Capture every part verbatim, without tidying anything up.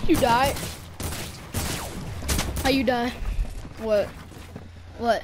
You died. How you die? What? What?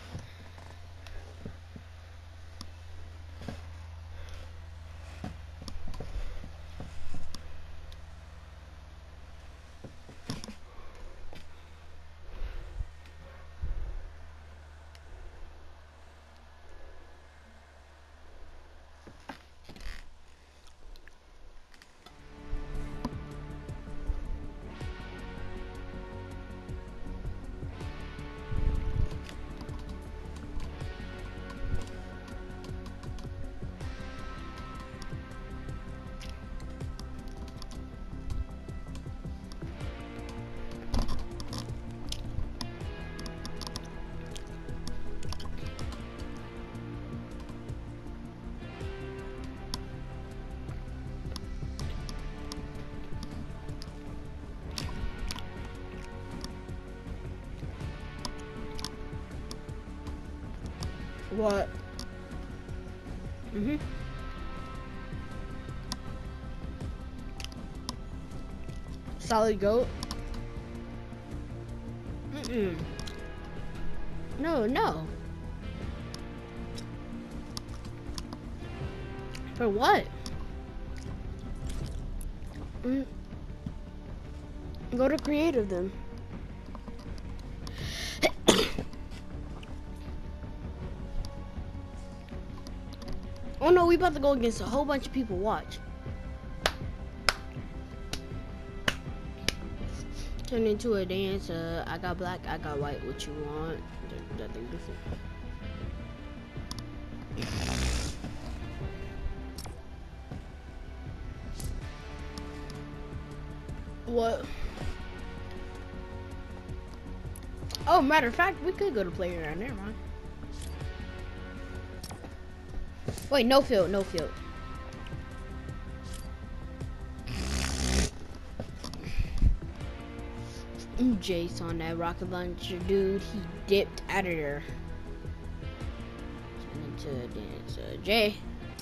What? Mm-hmm. Solid goat? Mm-mm. No, no. For what? Mm. Go to creative then. Oh no, we about to go against a whole bunch of people. Watch. Turn into a dance. Uh, I got black, I got white. What you want? That thing different. What? Oh, matter of fact, we could go to playground. Never mind. Wait, no field, no field. Jace on that rocket launcher, dude. He dipped out of there. Turn into a dance. Uh, Jay.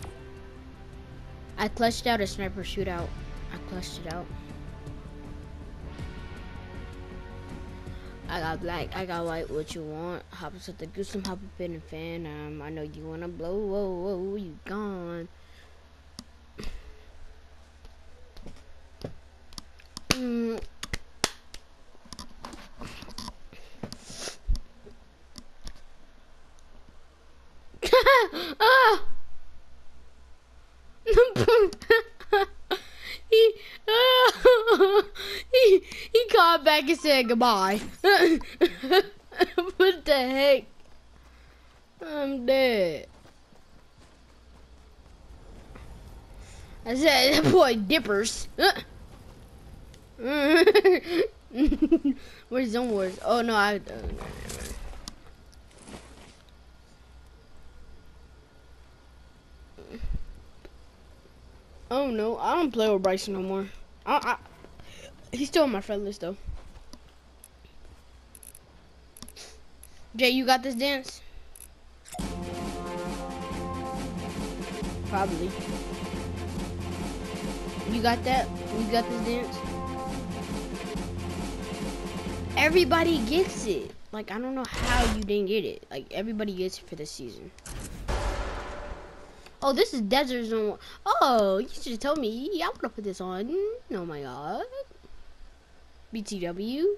I clutched out a sniper shootout. I clutched it out. I got black, I got white. What you want? Hop up the goose, hop up in the fan. Um, I know you wanna blow. Whoa, whoa, you gone? Mm. Ah! he, uh, he, he called back and said goodbye. What the heck? I'm dead. I said that boy dippers. Where's Zone Wars? Oh no, I. Uh, Oh no, I don't play with Bryson no more. I, I, he's still on my friend list though. Jay, you got this dance? Probably. You got that? You got this dance? Everybody gets it. Like, I don't know how you didn't get it. Like, everybody gets it for this season. Oh, this is Desert Zone. Oh, you should have told me. I would have put this on. Oh my god. B T W.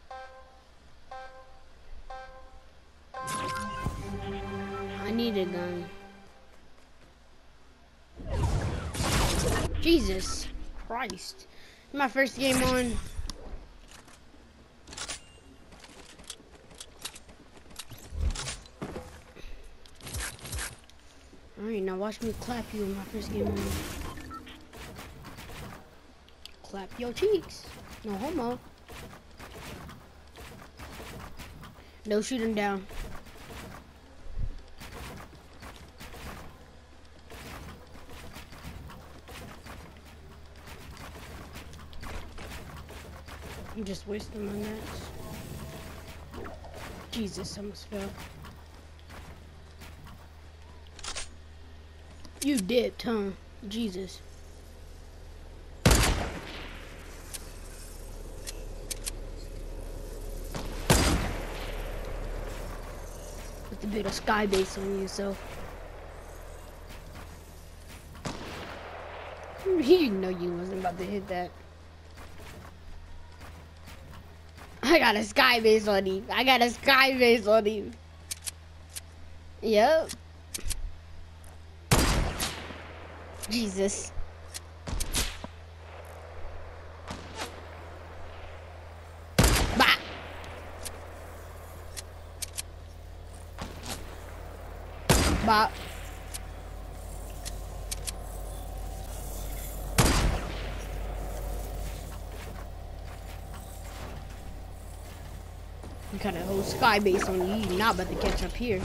I need a gun. Jesus Christ. My first game on. Alright, now watch me clap you in my first game on. Clap your cheeks. No homo. No, shoot him down. I'm just wasting my nets. Jesus, I almost fell. You dipped, huh? Jesus. Put the bit of sky base on you, so. You know you wasn't about to hit that. I got a sky base on you. I got a sky base on you. Yep. Jesus. Bah. Bah. You got a whole sky base on you. You're not about to catch up here.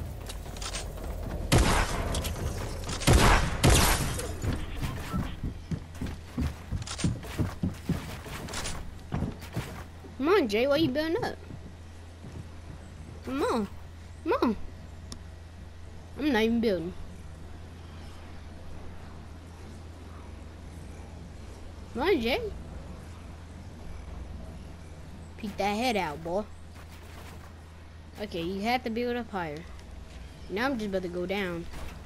Come on, Jay. Why you building up? Come on. Come on. I'm not even building. Come on, Jay. Peek that head out, boy. Okay, you have to build up higher. Now I'm just about to go down.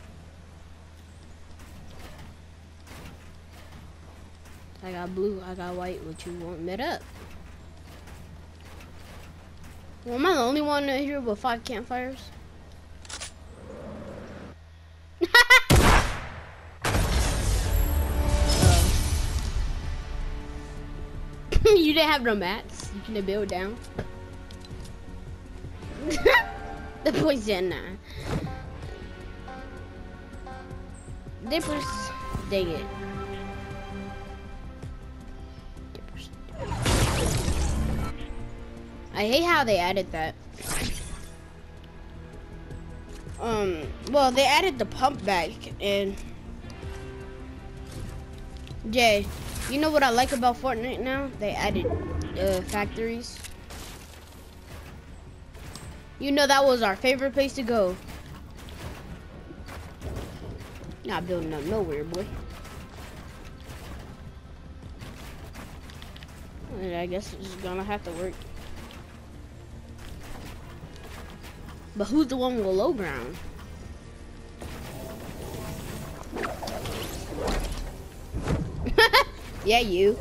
I got blue, I got white. What you want? Met up. Well, am I the only one here with five campfires? You didn't have no mats. You can build down. The poison. Dippers. Dang it. Dippers. I hate how they added that. Um, well, they added the pump back, and Jay, you know what I like about Fortnite now? They added uh, factories. You know that was our favorite place to go. Not building up nowhere, boy. I guess it's gonna have to work. But who's the one with low ground? Yeah, you.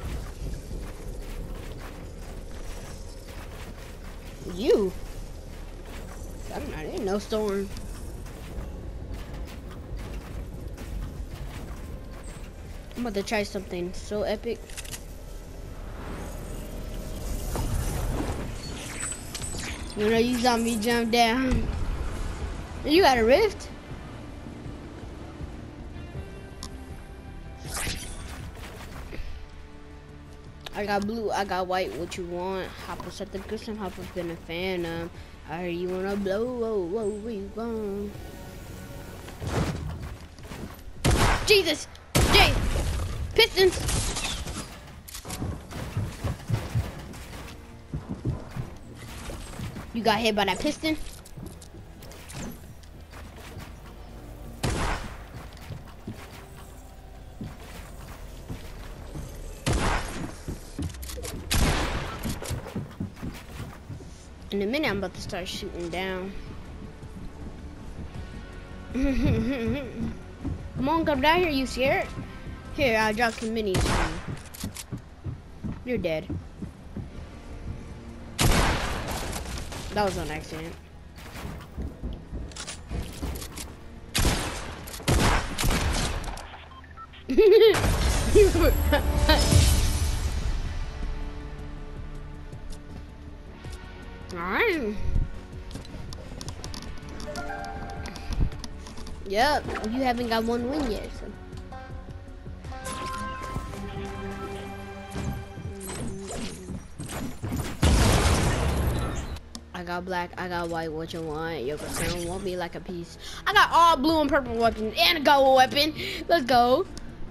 You? I'm not in no storm. I'm about to try something so epic. You know, you saw me jump down. You got a rift? I got blue, I got white. What you want? Hop up at the cushion, hop up in the phantom. I heard you wanna blow, whoa, whoa, where you going? Jesus! Jay! Pistons! You got hit by that piston? In a minute, I'm about to start shooting down. Come on, come down here, you scared? Here, I'll drop some minis for you. You're dead. That was an accident. Alright. Yep, you haven't got one win yet, so. I got black, I got white, what you want? Yo, Cassandra won't be like a piece. I got all blue and purple weapons and a gold weapon. Let's go.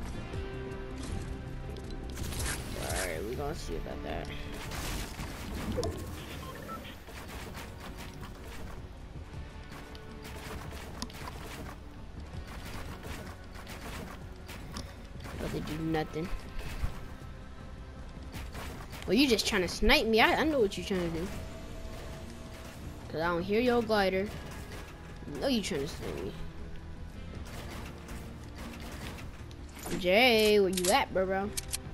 Alright, we're gonna see about that. But they do nothing. Well, you just trying to snipe me. I, I know what you're trying to do. Cause I don't hear your glider. I know you trying to sting me. Jay, where you at, bro, bro?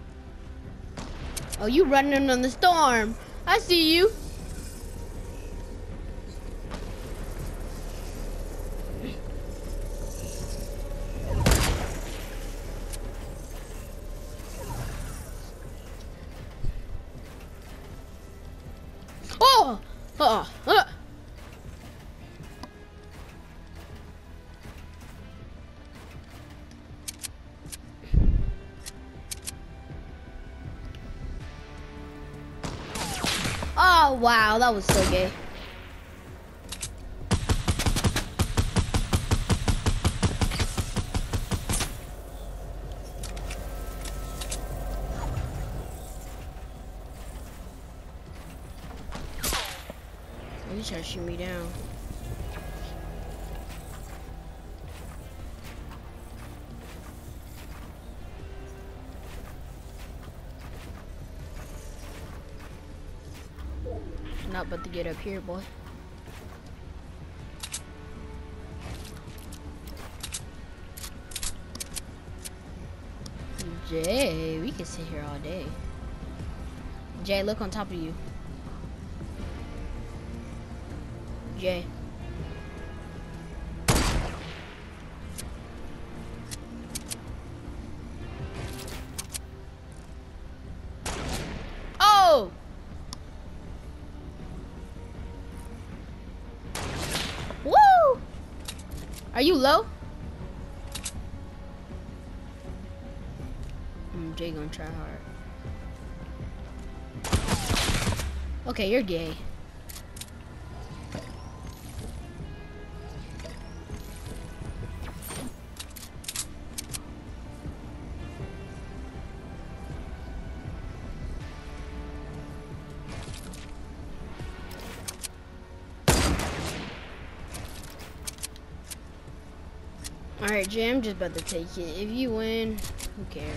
Oh, you running on the storm. I see you. Oh! Uh, uh. Oh, wow, that was so gay. He's trying to shoot me down. Not about to get up here, boy. Jay, we can sit here all day. Jay, look on top of you. Jay. Oh! Woo! Are you low? Mm, Jay gonna try hard. Okay, you're gay. Alright, Jay, I'm just about to take it. If you win, who cares?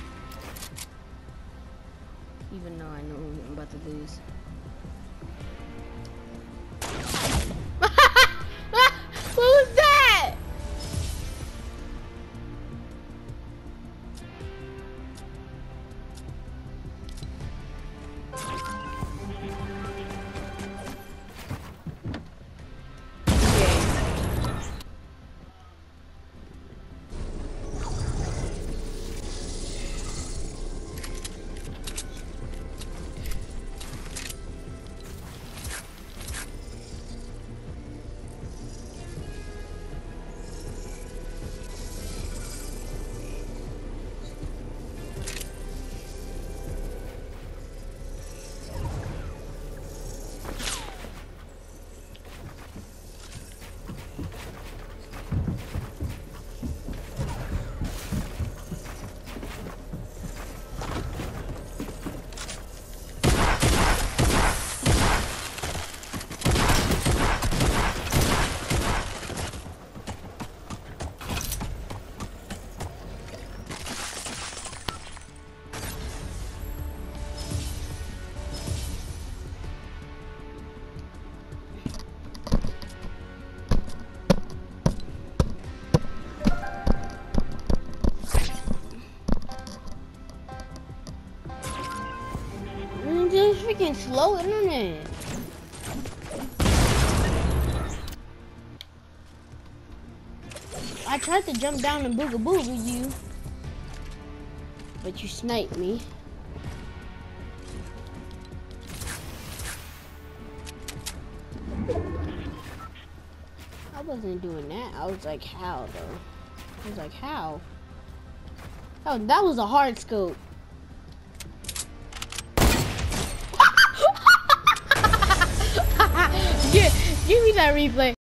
Even though I know I'm about to lose. What was that? This freaking slow internet. I tried to jump down and boogaboo with you, but you sniped me. I wasn't doing that. I was like, how though? I was like, how? Oh, that was a hard scope. Give, give me that replay.